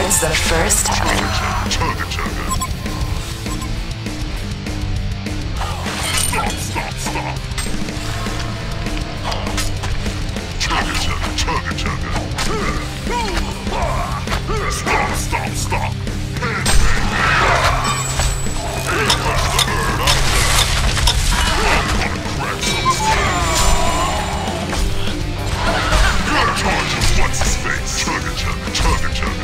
wins the first time. Chugga chugga. Stop, stop, stop. Chugga chugga, chugga chugga. Stop, stop, stop. Good charge of what's his face. Chugga chugga, chugga chugga.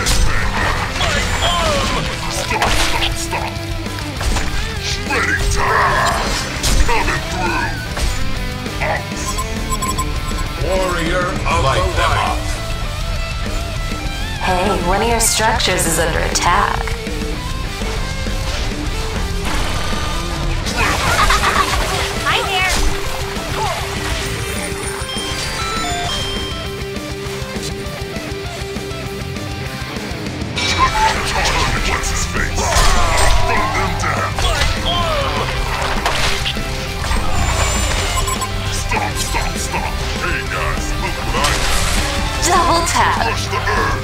Stop, stop, stop. Shredding time. Coming through. Out. Warrior of Light the them light. up. Hey, one of your structures is under attack. Hi there! What's his face? Throw them down. Stop, stop, stop. Hey guys, look what I got. Double tap. Crush the earth.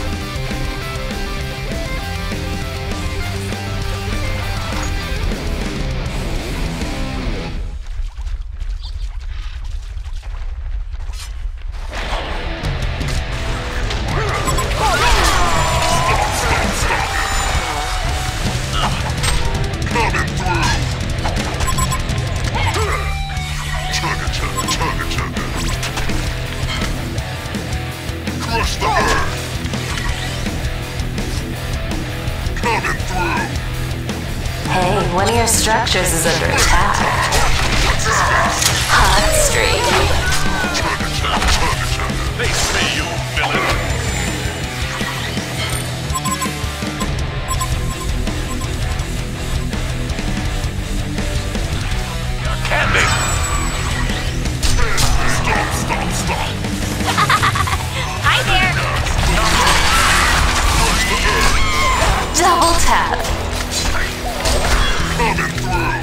Coming through! Chugga chugga chugga chugga. Crush the earth! Coming through! Hey, one of your structures is under attack. What's his face? Hot streak. Chugga chugga chugga chugga. Face me, you villain. You're candy. Stop, stop, stop! Hi there! Crush the earth! Double tap. Coming through!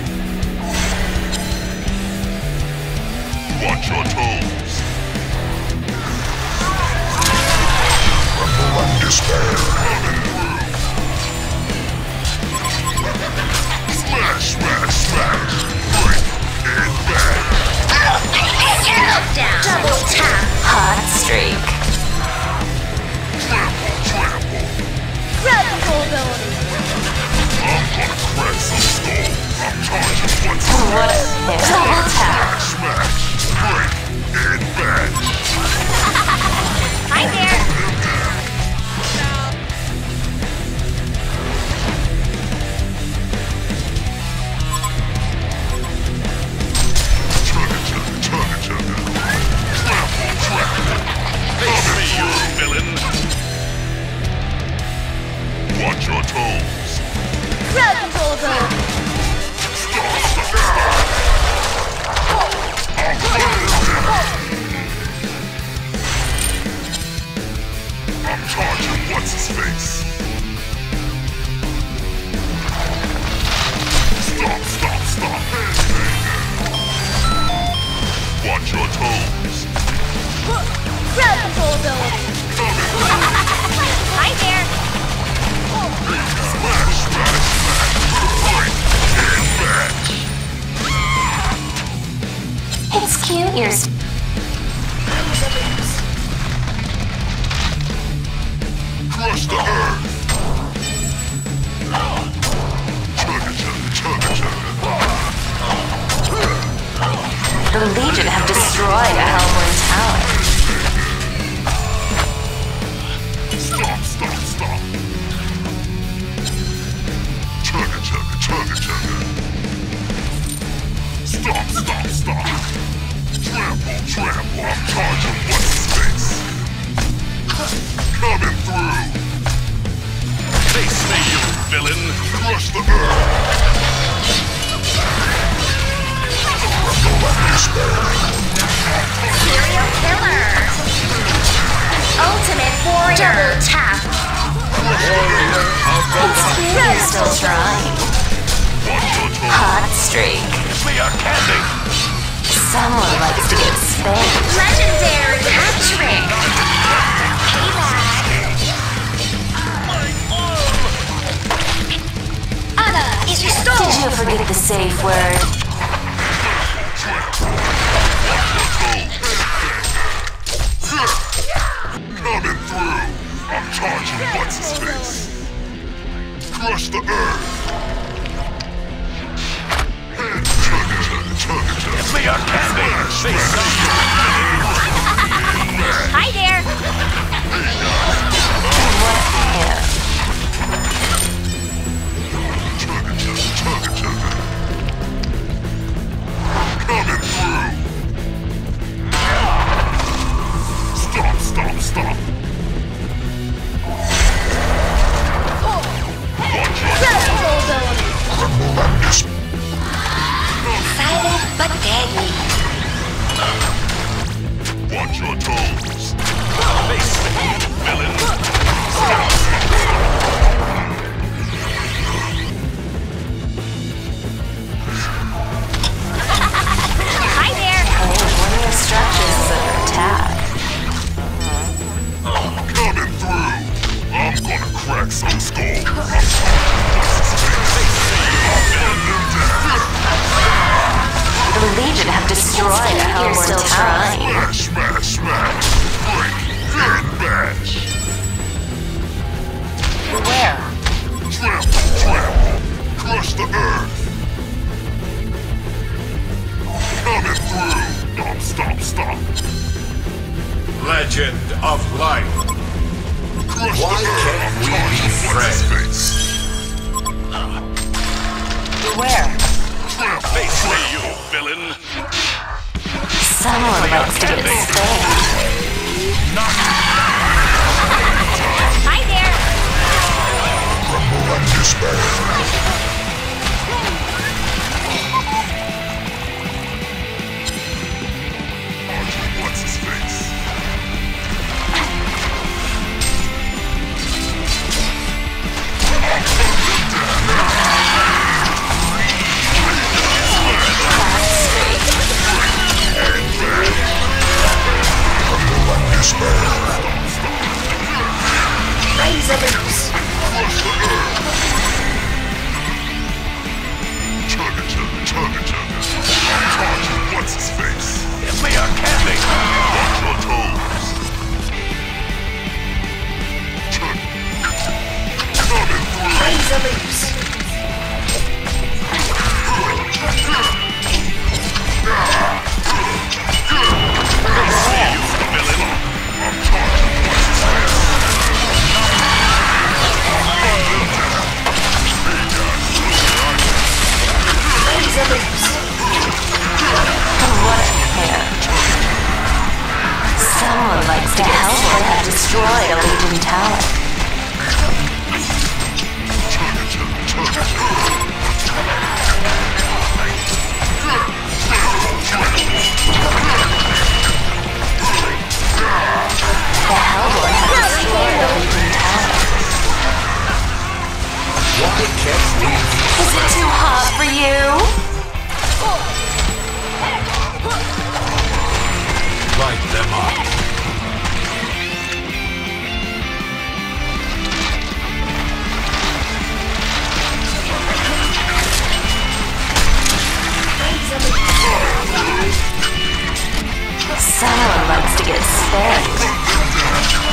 Watch your toes! Rumble and despair! Coming through! Smash, smash, smash! Break and bang! Down! Double tap! Hot streak. Trample, trample! Radical ability! I'm gonna crack some skulls! I'm charging what's his What a hit. Double tap. Smash, smash! Break and bang! Hi there! Chugga chugga chugga chugga! Trample, trample! Face me, you villain. Watch your toes! Radical ability! Stop, stop, stop! I'm putting them down! I'm charging what's his face! Stop, stop, stop! Watch your toes! Radical ability! Hi there! Smash, smash, smash! Break and bash! It's cute, you're Crush the earth! Chugga chugga chugga chugga! The Legion have destroyed a Hellborn tower. Stop, stop, stop! Chugga chugga chugga chugga! Stop, stop, stop! Trample, trample! I'm charging what's his face! Coming through! Face me, you villain. Crush the earth! Serial killer! Ultimate warrior! Double tap! Warrior of the It's light. cute, you're still trying. Watch your toes! Hot streak. Give me a candy. Someone likes to get spanked. Legendary hat trick! Payback! Did you forget the safe word? Coming through. I'm charging what's his face. Crush the earth. Give me your candy. Face Hi there. Stop. Silent but deadly. Watch your toes. Face me, villain. Hi there. One of your structures is under attack. Coming through. I'm gonna crack some skulls. The Legion have destroyed a Hellborn still tower. Smash. Break. And bash. Where? Trample. Crush the earth. Coming through. Stop. Legend of life. Crush Why the earth. can't we I'm be charging what's his face. Where? Face me, you villain. Someone likes to get spanked. Hi there. What's his face? Razor loose. Chugga. I'm charging what's his face? Give me your candy. Watch your toes. Coming through. Razor loose. Razor loose. What a pair. Someone likes to Hellborn have destroyed a Legion tower. The Hellborn have destroyed a Legion tower. Why can't we Is it too hot for you? light them up? Someone likes to get spanked.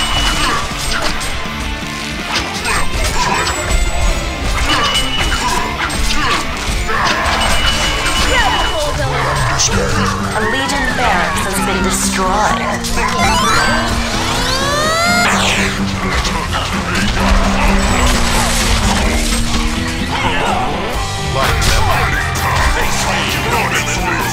A Legion barracks has been destroyed. Light them up. Face me, you villain.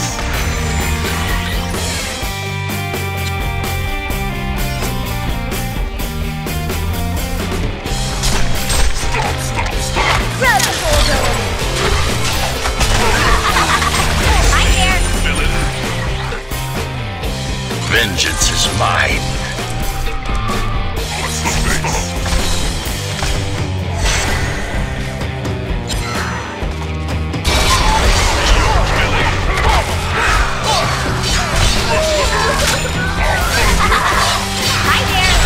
Hi there. Villain. Vengeance is mine. What's his face? Hi there.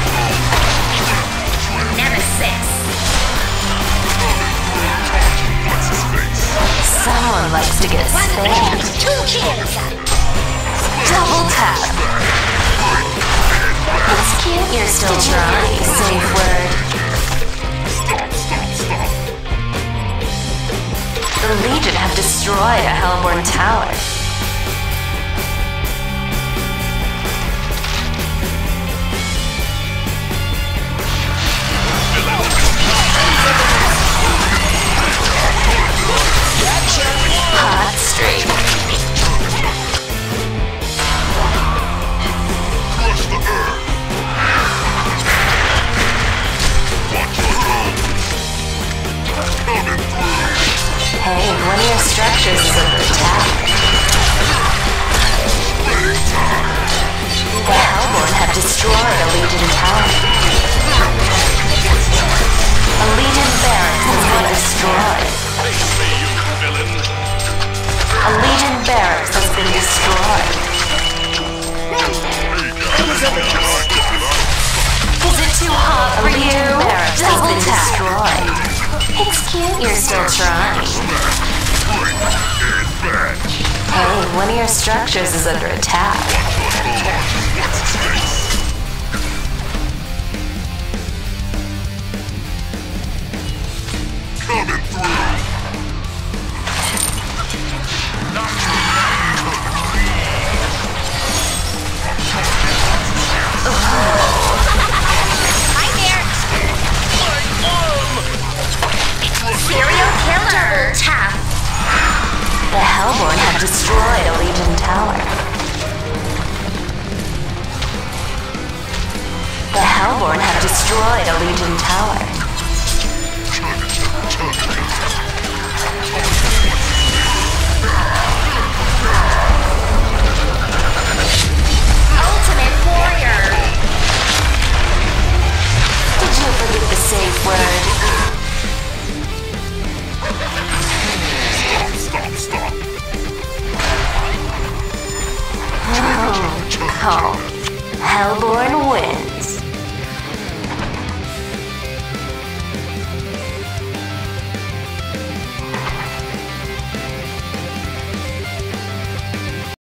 Nemesis. to get spammed. Two kills. Double tap. It's cute you're still trying. Safe word. The Legion have destroyed a Hellborn tower. Hot streak. Crush the earth. Watch your tongue. Coming through. Hey, one of your structures is under attack. Spring time. The Hellborn have destroyed a Legion tower. A Legion barracks has been destroyed. Face me, you villain! A Legion barracks has been destroyed. Is it too hot for you? A Legion barracks has been destroyed. It's cute you're still trying. Spring and batch. Hey, one of your structures is under attack. What's his face? Coming through. Hi there. Serial killer. Double tap. The Hellborn have destroyed a Legion tower. The Hellborn have destroyed a Legion tower. Ultimate warrior. Did you forget the safe word? Stop. Oh, Hellborn wins.